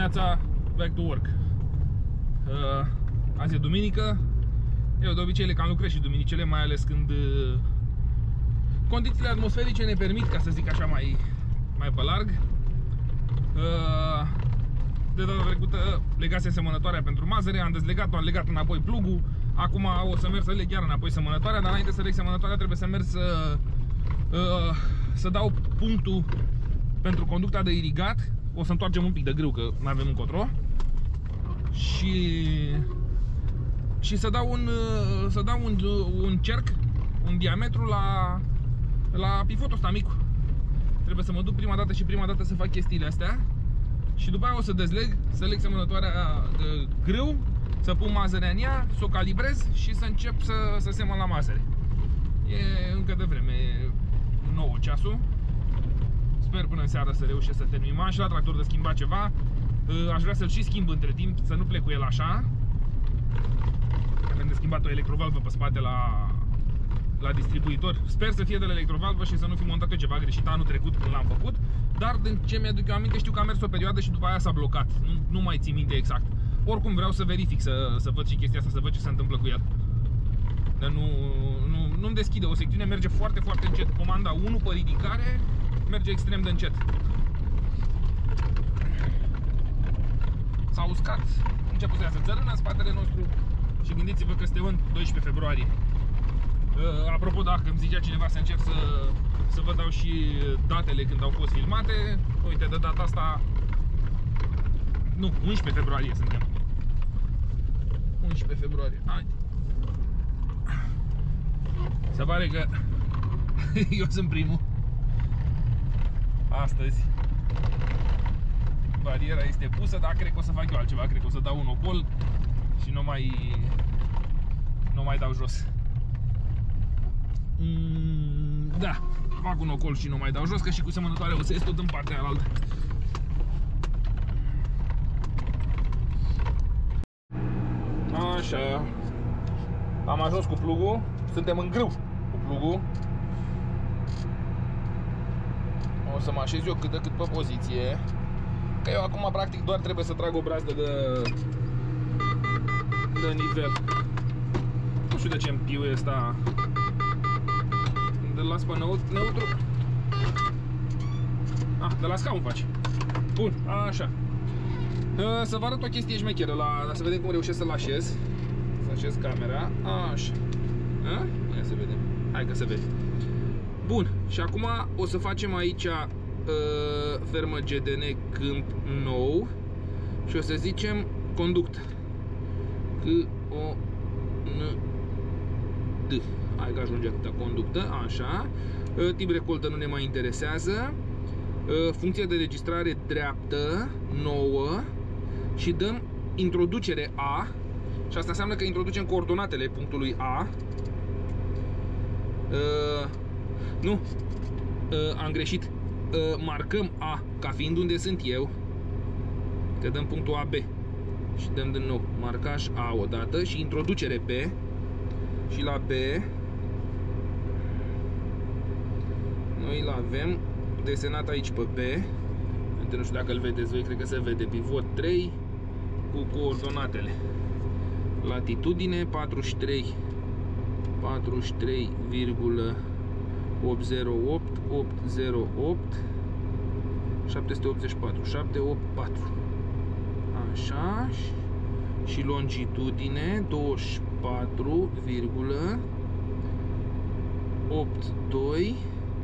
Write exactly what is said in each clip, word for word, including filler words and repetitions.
Neața, back to work. uh, Azi e duminică. Eu de obicei le cam lucrez și duminicele, mai ales când uh, condițiile atmosferice ne permit, ca să zic așa, mai, mai pe larg. uh, De data trecută legase semănătoarea pentru mazăre, am dezlegat-o, am legat înapoi plugul. Acum o să merg să leg chiar înapoi semănătoarea, dar înainte să leg semănătoarea trebuie să merg să, uh, să dau punctul pentru conducta de irigat. O să întoarcem un pic de grâu, că nu avem încotro. Și și să dau un să dau un, un cerc, un diametru la la pivotul ăsta mic. Trebuie să mă duc prima dată și prima dată să fac chestiile astea. Și după aia o să dezleg, să leg semănătoarea de grâu, să pun mazărea în ea, să o calibrez și să încep să, să semăn la mazăre. E încă de vreme, e nouă ceasul. Sper până în seară să reușesc să termin. Am și la tractor de schimbat ceva. Aș vrea să-l și schimb între timp, să nu plec cu el așa. Avem de schimbat o electrovalvă pe spate la, la distribuitor. Sper să fie de la electrovalvă și să nu fi montat eu ceva greșit anul trecut când l-am făcut. Dar din ce mi-aduc eu aminte, știu că a mers o perioadă și după aia s-a blocat. Nu, nu mai țin minte exact. Oricum vreau să verific, să, să văd și chestia asta, să văd ce se întâmplă cu el. Dar nu, nu, nu-mi deschide. O secțiune merge foarte, foarte încet. Comanda unu pe ridicare merge extrem de încet. S-a uscat. Început să iasă țărână în spatele nostru. Și gândiți-vă că suntem în doisprezece februarie. uh, Apropo, dacă îmi zicea cineva să încerc să, să vă dau și datele când au fost filmate. Uite, de data asta nu, unsprezece februarie suntem. unsprezece februarie. Hai. Se pare că eu sunt primul astăzi. Bariera este pusă, dar cred că o să fac eu altceva. Cred că o să dau un ocol și nu mai nu mai dau jos. mm, Da, fac un ocol și nu mai dau jos, că și cu semănătoarea o să ies tot în partea aia altă. Așa. Am ajuns cu plugul. Suntem în grâu cu plugul. O să mă așez eu cât de cât pe poziție. Că eu acum practic doar trebuie să trag o brazdă de, de nivel. Nu știu de ce împiuie ăsta. De las pe neutru. Ah, de la scaun faci. Bun, așa. Să vă arăt o chestie șmecheră, la, să vedem cum reușesc să-l așez. Să așez camera. Așa. A? Ia să vedem. Hai că se vede. Bun, și acum o să facem aici uh, fermă G D N Câmp Nou. Și o să zicem conductă C O N D. Hai că ajunge atâta conductă. Așa. uh, Tip recoltă nu ne mai interesează. uh, Funcție de registrare dreaptă nouă. Și dăm introducere A. Și asta înseamnă că introducem coordonatele punctului A. uh, Nu, uh, am greșit. uh, Marcăm A ca fiind unde sunt eu. Că dăm punctul A B. Și dăm din nou marcaj A odată și introducere B. Și la B noi îl avem desenat aici pe B. Nu știu dacă îl vedeți voi, cred că se vede. Pivot trei cu coordonatele. Latitudine patruzeci și trei patruzeci și trei virgulă opt zero opt opt zero opt șapte sute optzeci și patru șapte opt patru. Așa. Și longitudine douăzeci și patru virgulă optzeci și doi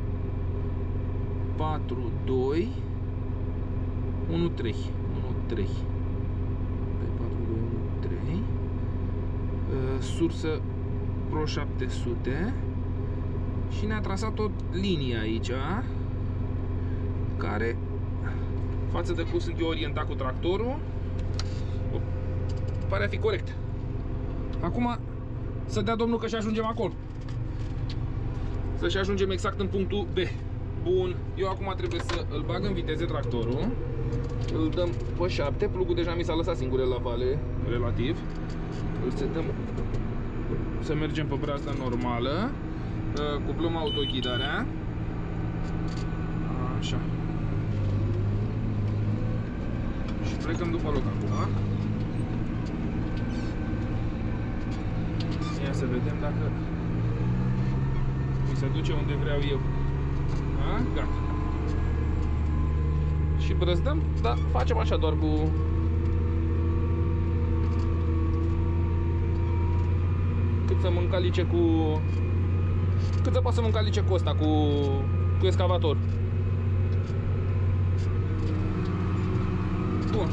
patruzeci și doi unu trei unu trei patruzeci și doi unu trei. Sursă Pro șapte sute. Și ne-a trasat o linie aici care, față de cum sunt eu orientat cu tractorul, pare a fi corect. Acum să dea domnul că și ajungem acolo. Să și ajungem exact în punctul B. Bun, eu acum trebuie să îl bag în viteze tractorul. Îl dăm pe șapte. Plugul deja mi s-a lăsat singur la vale, relativ. Îl setăm să mergem pe brazda normală. Cuplăm autoghidarea. Așa. Și Plecăm după loc acum. Ia să vedem dacă mi se duce unde vreau eu. A, gata. Și brăzdăm, dar facem așa doar cu... Cât să mă încalice cu... Cât să pot să mă încalice cu ăsta, cu, cu excavator. Bun.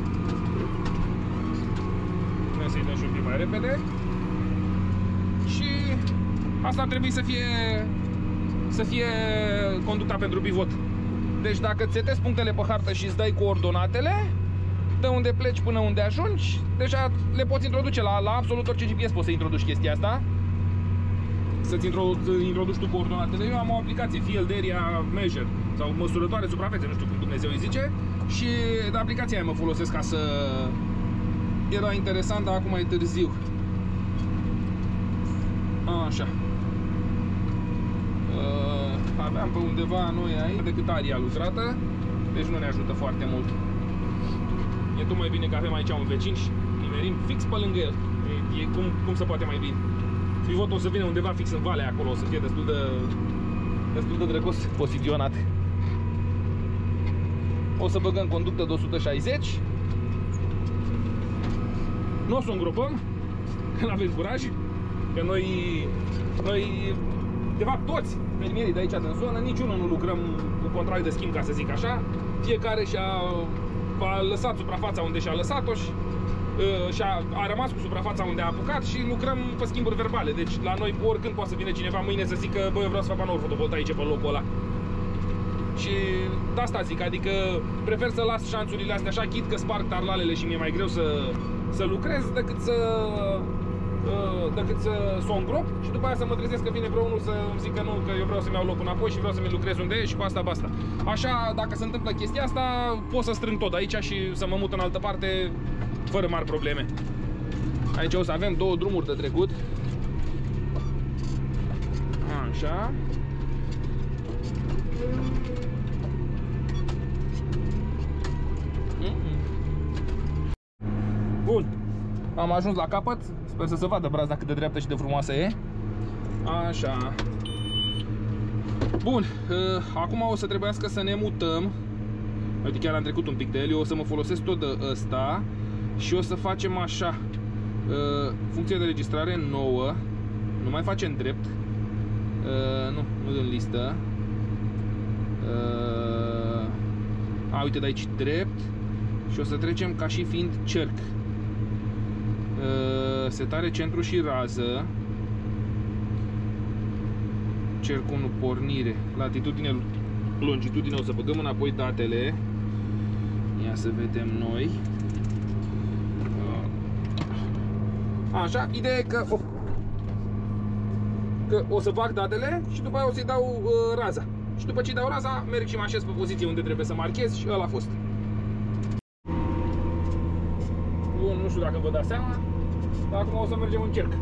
Trebuie să-i dăm și un pic mai repede. Și asta ar trebui să fie să fie conducta pentru pivot. Deci dacă îți setezi punctele pe hartă și îți dai coordonatele de unde pleci până unde ajungi, deja le poți introduce la, la absolut orice G P S, poți să introduci chestia asta. Să-ți introduci tu coordonatele. Eu am o aplicație, Field Area Measure, sau măsurătoare suprafețe, nu știu cum Dumnezeu îi zice. Și de aplicația aia mă folosesc ca să... Era interesant, dar acum e târziu. Așa. Aveam pe undeva noi aici decât aria lucrată, deci nu ne ajută foarte mult. E tot mai bine că avem aici un vecin și nimerim fix pe lângă el. E, e cum, cum se poate mai bine. Pivotul o să vină undeva fix în valea acolo, o să fie destul de, destul de drăgos poziționat. O să băgăm conductă de o sută șaizeci. Nu o să o îngropăm, că n-avem curaj, că noi, noi, de fapt toți fermierii de aici din zonă, niciunul nu lucrăm cu contract de schimb, ca să zic așa. Fiecare și-a a lăsat suprafața unde și-a lăsat-o și și a, a rămas cu suprafața unde a apucat și lucrăm pe schimburi verbale. Deci la noi oricând poate să vină cineva mâine să zică: bă, eu vreau să fac panouri fotovoltaice pe locul ăla. Și de asta zic, adică prefer să las șanțurile astea așa, chit că sparg tarlalele și mi-e mai greu să, să lucrez decât să decât să, să o îngrop și după aia să mă trezesc că vine vreunul să îmi zică nu, că eu vreau să-mi iau locul înapoi și vreau să-mi lucrez unde e și cu asta basta. Așa, dacă se întâmplă chestia asta, pot să strâng tot aici și să mă mut în altă parte fără mari probleme. Aici o să avem două drumuri de trecut. Așa. Bun. Am ajuns la capăt. Sper să se vadă brazda cât de dreaptă și de frumoasă e. Așa. Bun. Acum o să trebuiască să ne mutăm. Uite, chiar am trecut un pic de el. Eu o să mă folosesc tot de ăsta. Și o să facem așa. Funcție de registrare nouă. Nu mai facem drept. Nu, nu în listă. A, uite, de aici drept. Și o să trecem ca și fiind cerc. Setare, centru și rază. Cerc unu, pornire. Latitudine, longitudine. O să băgăm înapoi datele. Ia să vedem noi. Așa, ideea e că o, că o să bag datele și după aia o să-i dau uh, raza. Și după ce dau raza, merg și mă așez pe poziție unde trebuie să marchez și ăla a fost. Bun, nu știu dacă vă dați seama, dar acum o să mergem în cerc.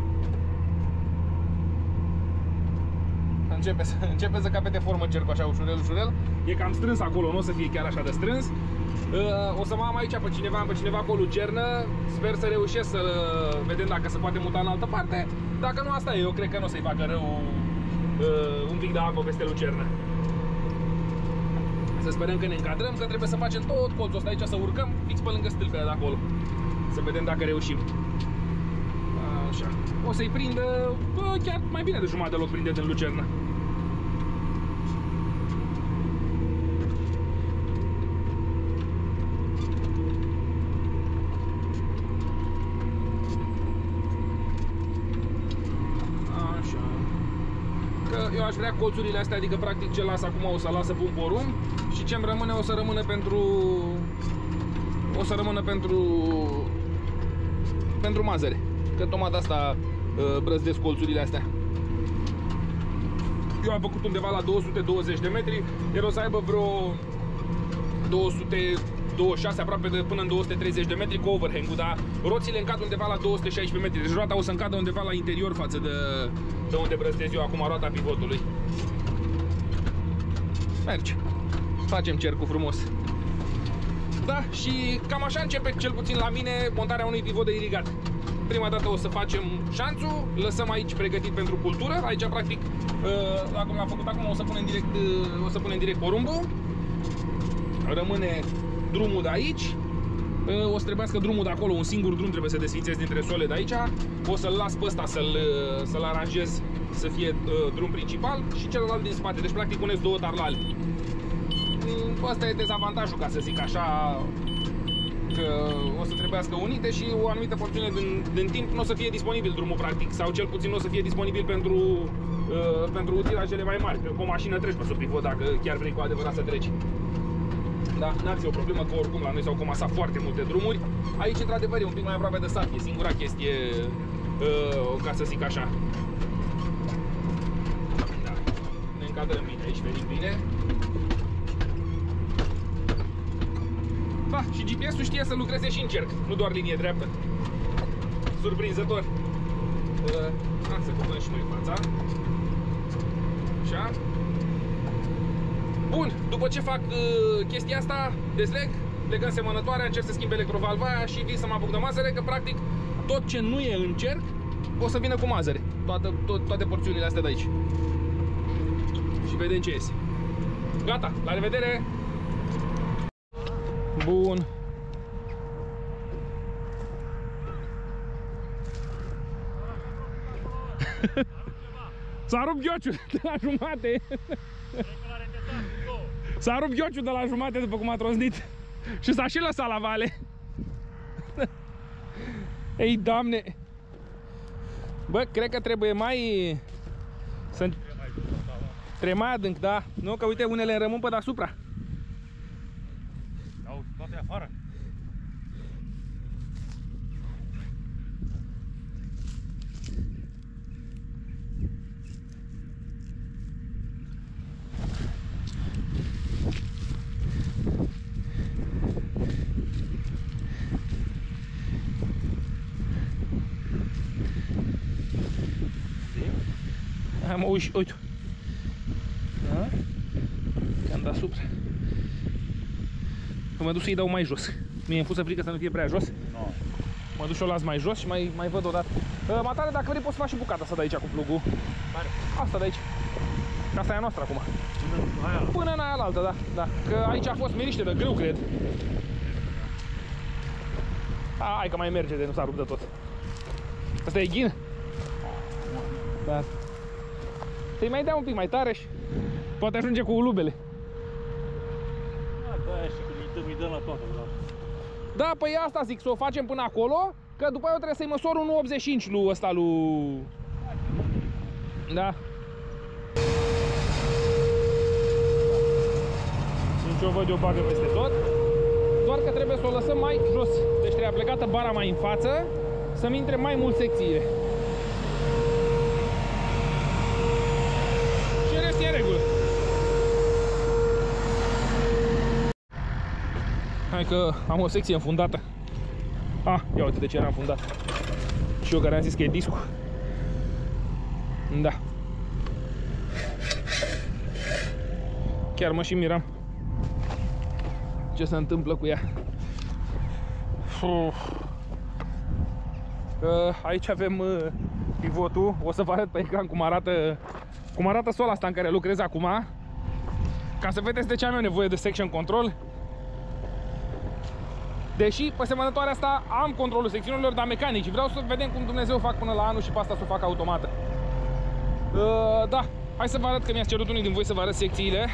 Începe să, începe să capete formă cercul așa ușurel, ușurel. E cam strâns acolo, nu o să fie chiar așa de strâns. O să mă am aici pe cineva, pe cineva pe o lucernă. Sper să reușesc să vedem dacă se poate muta în altă parte. Dacă nu, asta e, eu cred că nu o să-i facă rău uh, un pic de apă peste lucernă. Să sperăm că ne încadrăm, că trebuie să facem tot colțul ăsta aici, să urcăm fix pe lângă stâlpele de acolo. Să vedem dacă reușim. Așa. O să-i prindă, bă, chiar mai bine de jumătate de loc prinde din lucernă. Eu aș vrea colțurile astea, adică practic ce las acum o să lasă pe un porumb și ce-mi rămâne o să rămână pentru o să rămână pentru pentru mazăre. Că tocmai de asta uh, brăzdesc colțurile astea. Eu am făcut undeva la două sute douăzeci de metri, el o să aibă vreo două sute douăzeci și șase, aproape de până în două sute treizeci de metri cu overhang-ul, dar roțile încad undeva la două sute șaisprezece metri, deci roata o să încadă undeva la interior față de, de unde brăzdez eu acum roata pivotului. Merge. Facem cercul frumos. Da, și cam așa începe, cel puțin la mine, montarea unui pivot de irigat. Prima dată o să facem șanțul, lăsăm aici pregătit pentru cultură. Aici, practic, dacă l-am făcut acum, o să punem direct, o să punem direct porumbul. Rămâne drumul de aici. O să trebuiască drumul de acolo, un singur drum trebuie să desfințez dintre sole de aici. O să-l las pe ăsta să-l să-l aranjez să fie uh, drum principal și celălalt din spate. Deci, practic, puneți două tarlale. Asta e dezavantajul, ca să zic așa, că o să trebuiască unite și o anumită porțiune din, din timp nu o să fie disponibil drumul, practic, sau cel puțin nu o să fie disponibil pentru, uh, pentru utilajele mai mari. Că cu o mașină treci pe sub pivot dacă chiar vrei cu adevărat să treci. Da, n-ar fi o problemă, că oricum la noi s-au comasat foarte multe drumuri. Aici, într-adevăr, e un pic mai aproape de sat, e singura chestie, uh, ca să zic așa. Da, ne încadrăm bine aici, venim bine. Da, și G P S-ul știe să lucreze și în cerc, nu doar linie dreaptă. Surprinzător. Uh, hai să cupăm și noi fața. Așa. Bun, după ce fac uh, chestia asta, dezleg, legăm semănătoarea, încerc să schimb electrovalva aia și vin să mă apuc de mazăre, că practic tot ce nu e în cerc o să vină cu mazăre. Toate, tot, toate porțiunile astea de aici. Și vedem ce iese. Gata, la revedere! Bun. S-a rupt ghiciul de la jumate. S-a rupt ghiciul de la jumate după cum a trosnit. Și s-a și lăsat la vale. Ei, Doamne. Bă, cred că trebuie mai... Să... Trebuie mai adânc, da. Nu, că uite, unele rămân pe deasupra. Au toate afară. Hai mă, uite, uite. Da? Cam deasupra. Mă duc să-i dau mai jos. Mie îmi fusă frică să nu fie prea jos. No. Mă duc și o las mai jos și mai, mai văd odată. Uh, Matale, dacă vrei poți să faci și bucata asta de aici cu plugul. Care? Asta de aici. Asta e a noastră acum. Până aia. Până în aia altă, da, da. Că aici a fost miriște de grâu, cred. A, hai că mai merge de nu s-a rupt de tot. Asta e ghin? Da. Să-i mai dea un pic mai tare și poate ajunge cu ulubele. Da, da, și când îi dăm, îi dăm la toată. Da, da, păi asta zic, să o facem până acolo, că după aia trebuie să-i măsor unu optzeci și cinci lui ăsta lui... Da. Nici o văd, eu bagă peste tot. Doar că trebuie să o lăsăm mai jos. Deci trebuie plecată bara mai în față, să-mi intre mai mult secțiile. Și în rest e în regulă. Hai că am o secție înfundată. Ah, ia uite de ce era înfundat. Și eu care am zis că e discul. Da. Chiar mă și miram ce se întâmplă cu ea. Uf. Aici avem pivotul. O să vă arăt pe ecran cum arată, cum arată sola asta în care lucrez acum, ca să vedeți de ce am eu nevoie de section control. Deși pe semănătoarea asta am controlul secțiunilor, dar mecanici. Vreau să vedem cum Dumnezeu fac până la anul și pe asta să o fac automată. Uh, da, hai să vă arăt, că mi-ați cerut unii din voi să vă arăt secțiile.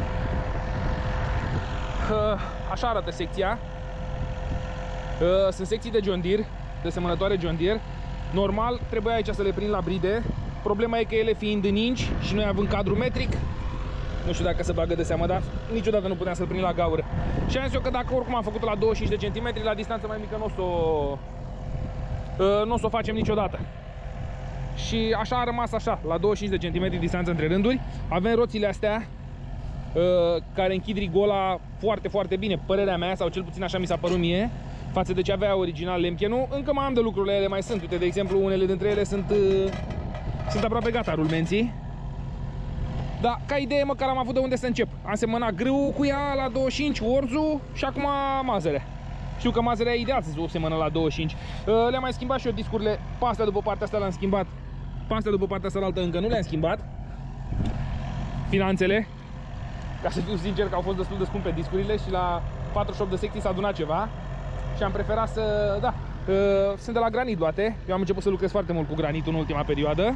Uh, așa arată secția. Uh, sunt secții de John Deere, de semănătoare John Deere. Normal, trebuia aici să le prind la bride. Problema e că ele fiind în inci și noi având cadru metric, nu știu dacă se bagă de seamă, dar niciodată nu puteam să-l prind la gaură. Și am zis eu că dacă oricum am făcut la douăzeci și cinci de centimetri, la distanță mai mică nu o să o, nu o să o facem niciodată. Și așa a rămas așa, la douăzeci și cinci de centimetri distanță între rânduri. Avem roțile astea care închid rigola foarte, foarte bine, părerea mea, sau cel puțin așa mi s-a părut mie, față de ce avea original Lemchenu. Încă mai am de lucrurile, ele mai sunt. Uite, de exemplu, unele dintre ele sunt, sunt aproape gata, rulmenții. Dar ca idee măcar am avut de unde să încep. Am semănat grâu cu ea la douăzeci și cinci, orzu și acum mazăre. Știu că mazărea e ideal să o semănă la douăzeci și cinci. Le-am mai schimbat și eu discurile. Pe astea după partea asta le-am schimbat. Pe astea după partea asta altă încă nu le-am schimbat. Finanțele. Ca să fiu sincer că au fost destul de scumpe discurile și la patruzeci și opt de secții s-a adunat ceva. Și am preferat să... Da, sunt de la granit luate. Eu am început să lucrez foarte mult cu granitul în ultima perioadă.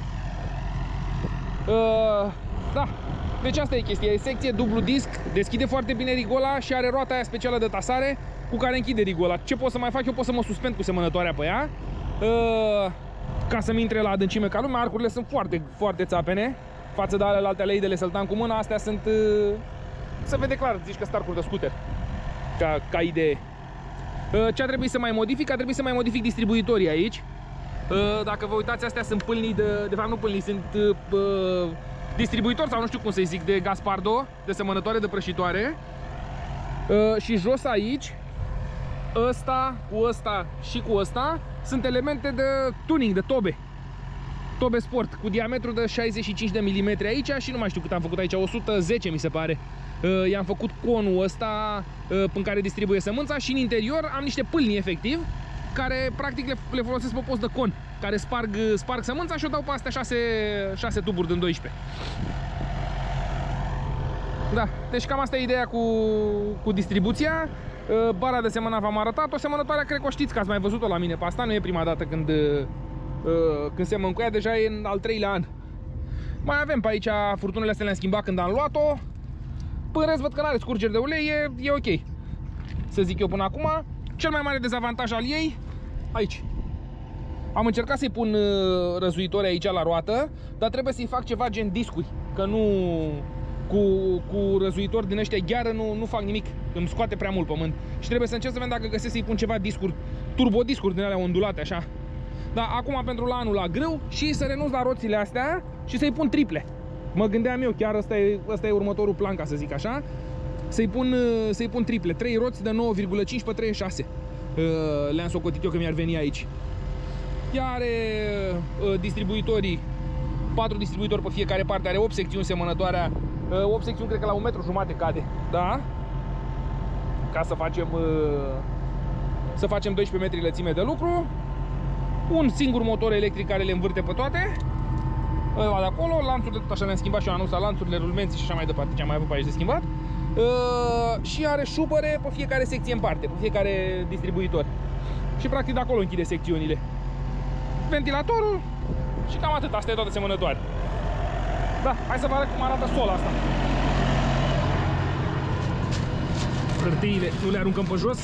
Da, deci asta e chestia. E secție dublu disc, deschide foarte bine rigola și are roata aia specială de tasare cu care închide rigola. Ce pot să mai fac? Eu pot să mă suspend cu semănătoarea pe ea, ca să-mi intre la adâncime ca lumea. Arcurile sunt foarte, foarte țapene față de alele alte alei de le săltam cu mâna. Astea sunt... Se vede clar, zici că sunt arcuri de scooter. Ca, ca idee. Ce a trebuit să mai modific? A trebuit să mai modific distribuitorii aici. Dacă vă uitați, astea sunt pâlnii de... De fapt nu pâlnii, sunt uh, distribuitori sau nu știu cum să-i zic, de Gaspardo, de semănătoare de prășitoare. uh, Și jos aici, ăsta cu ăsta și cu ăsta sunt elemente de tuning, de tobe. Tobe sport, cu diametru de șaizeci și cinci de milimetri aici și nu mai știu cât am făcut aici, o sută zece mi se pare. uh, I-am făcut conul ăsta uh, în care distribuie sămânța și în interior am niște pâlni efectiv, care practic le, le folosesc pe post de con, care sparg, sparg sămânța și o dau pe astea șase tuburi din doisprezece. Da, deci cam asta e ideea cu, cu distribuția. Bara de semănat v-am arătat. O semănătoare cred că o știți, că ați mai văzut-o la mine pe asta. Nu e prima dată când, când semăn cu ea, deja e în al treilea an. Mai avem pe aici furtunele astea, le-am schimbat când am luat-o. Până rest văd că n-are scurgeri de ulei, e, e ok, să zic eu până acum. Cel mai mare dezavantaj al ei, aici. Am încercat să-i pun uh, răzuitori aici la roată, dar trebuie să-i fac ceva gen discuri, că nu cu, cu răzuitori din ăștia gheară nu, nu fac nimic, îmi scoate prea mult pământ. Și trebuie să încerc să vedem dacă găsesc să-i pun ceva discuri, turbodiscuri din alea ondulate, așa. Dar acum pentru la anul la grâu și să renunț la roțile astea și să-i pun triple. Mă gândeam eu, chiar ăsta e, ăsta e următorul plan, ca să zic așa. Să-i pun, să-i pun triple, trei roți de nouă virgulă cinci pe treizeci și șase. Le-am socotit eu că mi-ar veni aici. Ea are distribuitorii, patru distribuitori pe fiecare parte, are opt secțiuni semănătoarea. opt secțiuni cred că la un metru jumate cade, da? Ca să facem să facem doisprezece metri lățime de lucru. Un singur motor electric care le învârte pe toate. Ăla de acolo, lanțuri de tot așa le-am schimbat și eu anul ăsta, lanțurile, rulmenții și așa mai departe, ce am mai avut pe aici de schimbat. Uh, și are șupăre pe fiecare secție în parte, pe fiecare distribuitor. Și practic de acolo închide secțiunile. Ventilatorul și cam atât, asta e toată semănătoare. Da, hai să vă arăt cum arată sola asta. Hârtiile nu le aruncăm pe jos.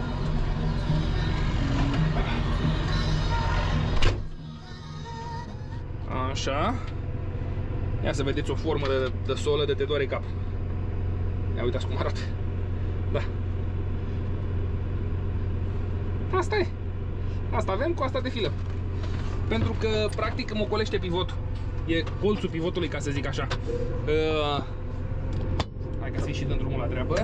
Așa. Ia să vedeți o formă de, de solă de te doare cap. Ia uitați cum arată. Da. Asta e. Asta avem, cu asta defilăm. Pentru că practic îmi ocolește pivotul. E colțul pivotului, ca să zic așa. uh, Hai ca să-i și dăm drumul la treabă.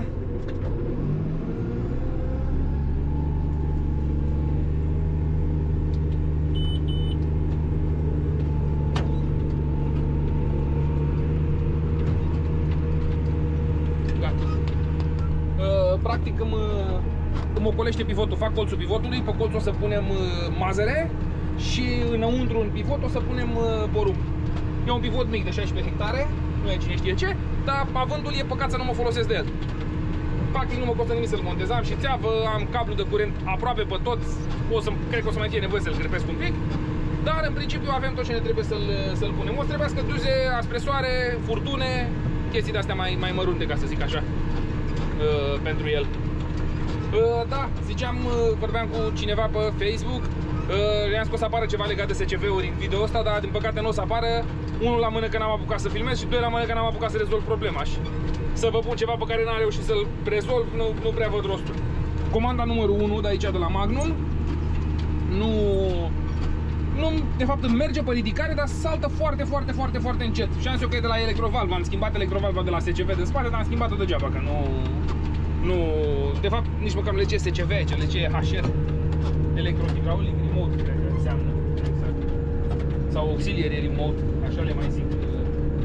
Practic îmi, îmi ocolește pivotul, fac colțul pivotului, pe colț o să punem mazăre și înăuntru în pivot o să punem porumb. E un pivot mic de șaisprezece hectare, nu e cine știe ce, dar avândul e păcat să nu mă folosesc de el. Practic nu mă costă nimic să-l montez, am și țeavă, am cablu de curent aproape pe tot, o să, cred că o să mai fie nevoie să-l crepesc un pic, dar în principiu avem tot ce ne trebuie să-l să-l punem. O să trebuiască duze, aspresoare, furtune, chestii de-astea mai, mai mărunte, ca să zic așa. Uh, pentru el. Uh, da, ziceam, uh, vorbeam cu cineva pe Facebook, uh, le-am scos să apară ceva legat de S C V-uri în video ăsta, dar din păcate nu o să apară. Unul la mână că n-am apucat să filmez și doi la mână că n-am apucat să rezolv problema. Și să vă pun ceva pe care n-am reușit să-l rezolv, nu, nu prea văd rostul. Comanda numărul unu de aici, de la Magnum, nu... Nu, de fapt merge pe ridicare, dar saltă foarte, foarte, foarte, foarte încet. Și am zis eu că e de la electrovalva, am schimbat electrovalva de la S C V din spate, dar am schimbat-o degeaba, că nu... Nu... De fapt, nici măcar nu le ce S C V, ce le ce H R. Electrohidraulic remote, cred că înseamnă, exact. Sau auxiliary remote, așa le mai zic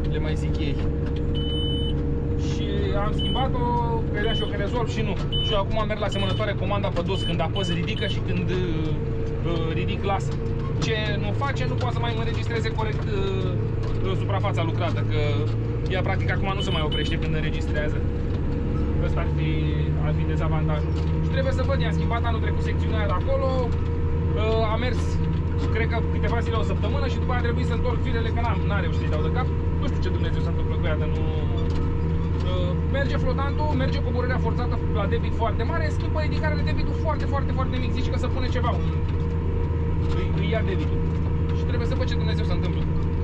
le mai zic ei. Și am schimbat-o, credea și eu că rezolv și nu. Și eu acum merg la asemănătoare comanda pe dos, când apăs ridică și când uh, ridic lasă. Ce nu face, nu poate să mai înregistreze corect uh, suprafața lucrată, că ea practic acum nu se mai oprește când înregistrează. Ăsta ar fi, ar fi dezavantajul. Și trebuie să văd, i-am schimbat anul trecut secțiunea de acolo, uh, a mers, cred că câteva zile, o săptămână și după aia a trebuit să întorc firele, că n-am reușit să-i dau de cap. Nu știu ce Dumnezeu s-a întâmplat cu ea, dar nu... Uh, merge flotantul, merge coborârea forțată la debit foarte mare, în schimb pe ridicare de debitul foarte, foarte, foarte mic, zici că să pune ceva, un... îi, îi ia debitul. Și trebuie să văd ce Dumnezeu se întâmplă.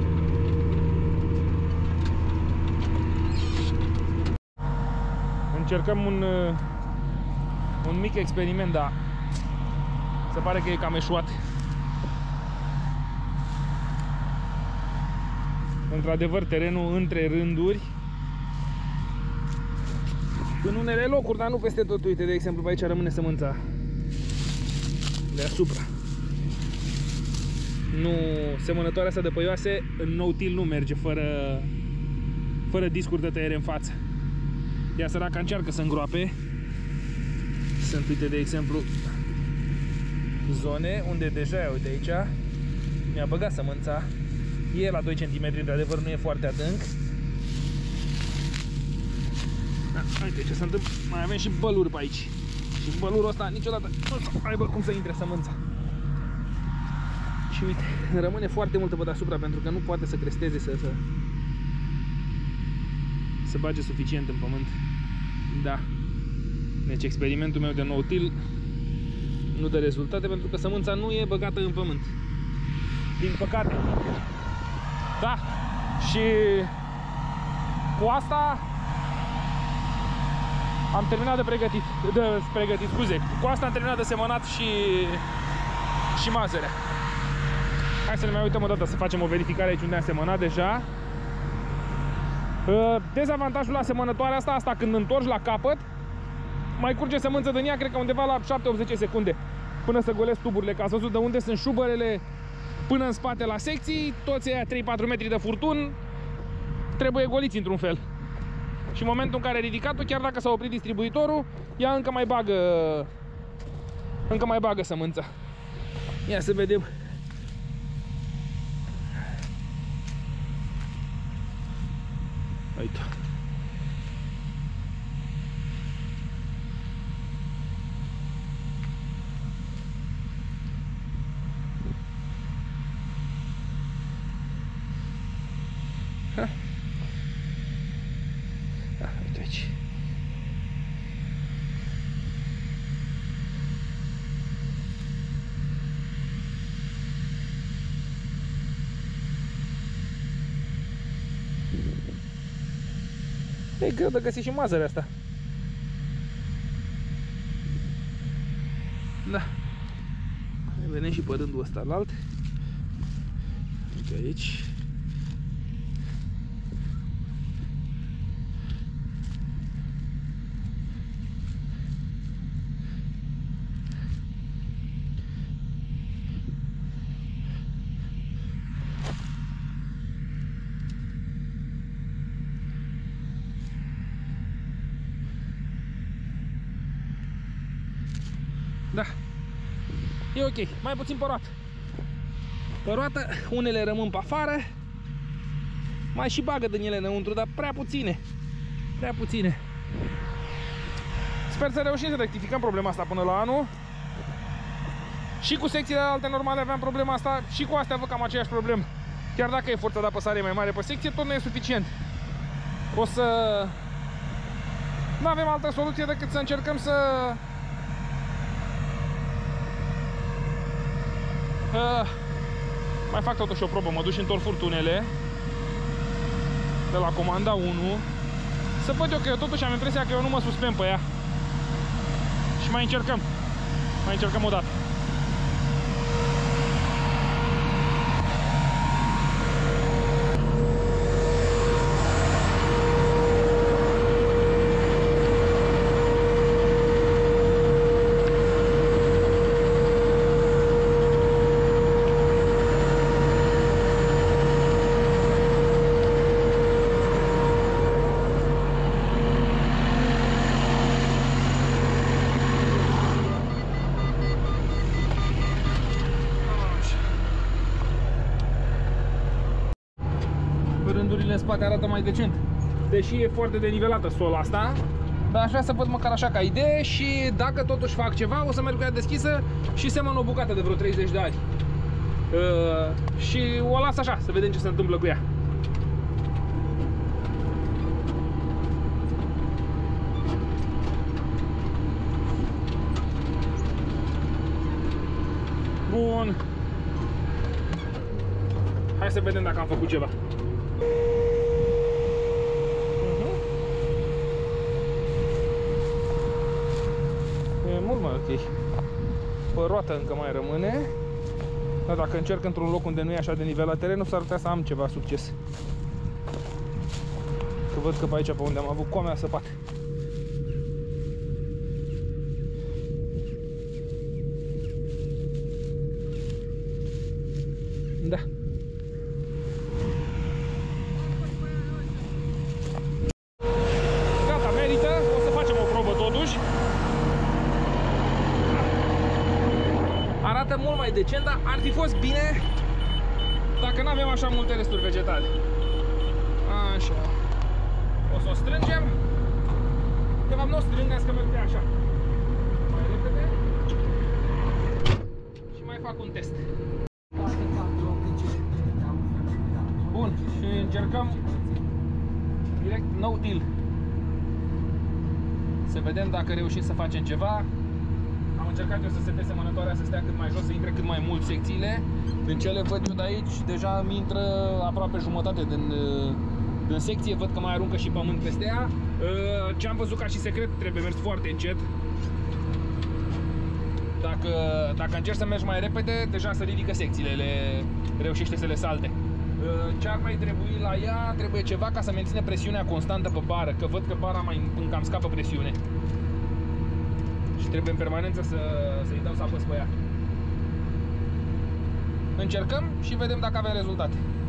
Încercăm un, un mic experiment, dar se pare că e cam eșuat. Într-adevăr, terenul între rânduri, în unele locuri, dar nu peste tot. Uite, de exemplu, pe aici rămâne sămânța deasupra. Nu, semănătoarea asta de păioase în no-till nu merge fără, fără discuri de tăiere în față. Ea săraca încearcă să îngroape. Sunt, uite, de exemplu, zone unde deja, uite aici, mi-a băgat sămânța. E la doi centimetri, de adevăr nu e foarte adânc. Da, uite ce se întâmplă. Mai avem și băluri pe aici. Și bălurul ăsta niciodată nu o să aibă cum să intre sămânța. Și uite, rămâne foarte multă pe deasupra pentru că nu poate să cresteze, să, să, să bage suficient în pământ. Da. Deci experimentul meu de no-till nu dă rezultate pentru că sămânța nu e băgată în pământ. Din păcate. Da. Și cu asta am terminat de pregătit, de pregătit, scuze. Cu asta am terminat de semănat și și mazărea. Hai să ne mai uităm o dată să facem o verificare aici unde am semănat deja. Dezavantajul la semănătoarea asta, asta când întorci la capăt, mai curge sămânță din ea, cred că undeva la șapte optzeci secunde până să golesc tuburile, că ați văzut de unde sunt șubărele până în spate la secții, toți aia trei patru metri de furtun trebuie goliți într-un fel. Și în momentul în care ai ridicat-o, chiar dacă s-a oprit distribuitorul, ea încă mai bagă încă mai bagă sămânța. Ia să vedem. Uite. Ha. Ah, uite aici. E greu de găsit și mazărea asta. Da. Venim și pe rândul ăsta la alt. Uite aici. Da, e ok, mai puțin pe roată. Pe roată, unele rămân pe afară, mai și bagă din ele înăuntru, dar prea puține. Prea puține. Sper să reușim să rectificăm problema asta până la anul. Și cu secțiile alte normale aveam problema asta, și cu astea văd cam aceeași problemă. Chiar dacă e forța de apăsare mai mare pe secție, tot nu e suficient. O să... nu avem altă soluție decât să încercăm să... Uh, mai fac totuși o probă, mă duc și întorc furtunele de la comanda unu, să văd eu, că eu totuși am impresia că eu nu mă suspend pe ea. Și mai încercăm. Mai încercăm o dată. poate arată mai decent. Deși e foarte denivelată sola asta, dar aș vrea să văd măcar așa ca idee și dacă totuși fac ceva, o să merg cu ea deschisă și semăn o bucată de vreo treizeci de ani. Uh, și o las așa, să vedem ce se întâmplă cu ea. Bun. Hai să vedem dacă am făcut ceva. Uh-huh. E mult mai ok. Pe roată încă mai rămâne. Dar dacă încerc într-un loc unde nu e așa de nivelat terenul, s-ar putea să am ceva succes. Că văd că pe aici, pe unde am avut coame, a săpat. Da. Gata, merită. O să facem o probă totuși. Arată mult mai decent, dar ar fi fost bine dacă nu avem așa multe resturi vegetale. Așa. O să o strângem. De fapt nu o strângeți, că merge așa. Mai repede. Și mai fac un test. Bun, și încercăm direct no till. Să vedem dacă reușim să facem ceva. Am încercat eu să setez semănătoarea să stea cât mai jos, să intre cât mai mult secțiile. Din ce le văd eu de aici, deja îmi intră aproape jumătate din, din secție. Văd că mai aruncă și pământ peste ea. Ce am văzut ca și secret, trebuie mers foarte încet. Dacă, dacă încerci să mergi mai repede, deja se ridică secțiile, le reușește să le salte. Ce ar mai trebui la ea? Trebuie ceva ca să menține presiunea constantă pe bară, că văd că bara mai cam scapă presiune. Și trebuie în permanență să, să-i dau să apăs pe ea. Încercăm și vedem dacă avem rezultate.